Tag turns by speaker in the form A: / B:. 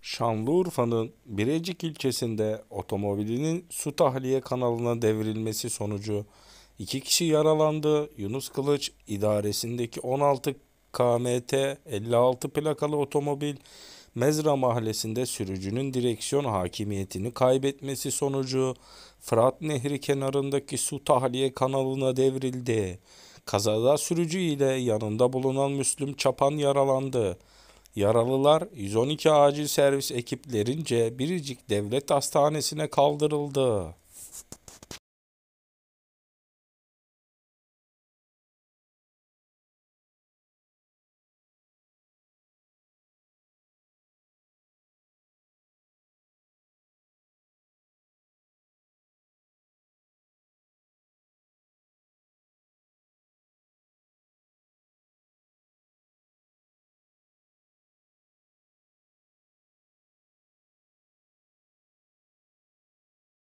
A: Şanlıurfa'nın Birecik ilçesinde otomobilinin su tahliye kanalına devrilmesi sonucu 2 kişi yaralandı. Yunus Kılıç idaresindeki 16 KMT 56 plakalı otomobil Mezra mahallesinde sürücünün direksiyon hakimiyetini kaybetmesi sonucu Fırat Nehri kenarındaki su tahliye kanalına devrildi. Kazada sürücü ile yanında bulunan Müslüm Çapan yaralandı. Yaralılar 112 acil servis ekiplerince Biricik Devlet Hastanesi'ne kaldırıldı.